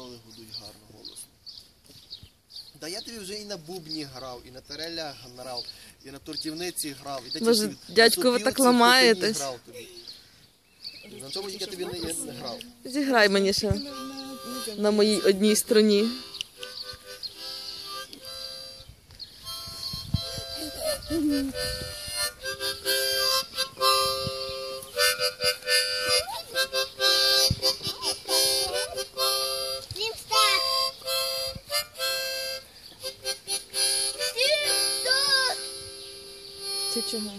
бджоли гудуть гарно, голосно. Да я тобі вже і на бубні грав, і на тарелях грав, і на тортівниці грав. І Боже, дядько, ви так ламаєтесь. На цьому тільки тобі не грав. Зіграй мені ще на моїй одній струні. Це чого?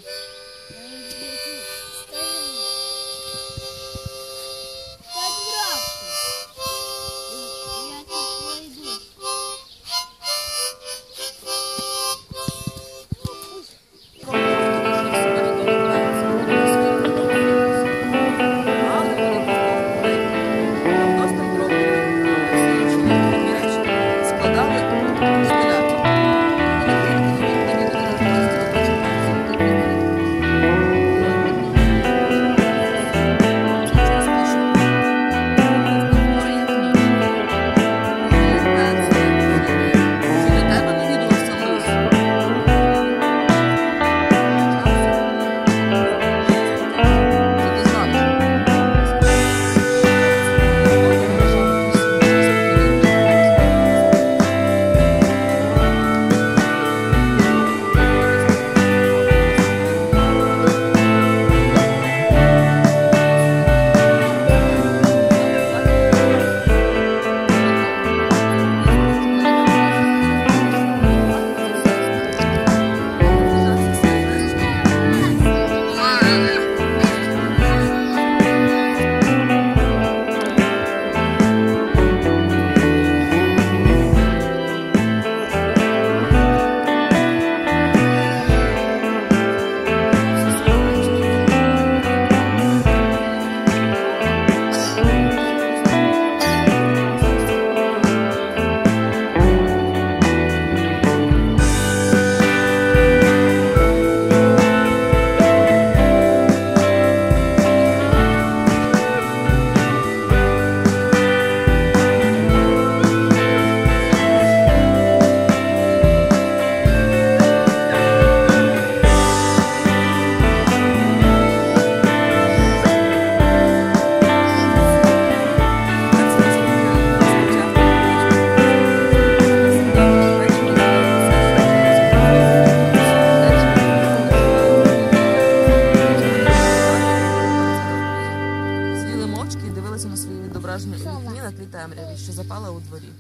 На свої відображення у вікні на тлі темряві, що запала у дворі.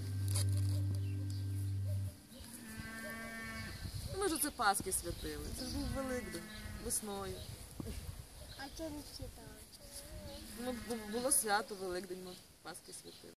Ми ж оце Пасхи святили. Це ж був Великдень, весною. А чого не святали? Ну, було свято Великдень, ми Пасхи святили.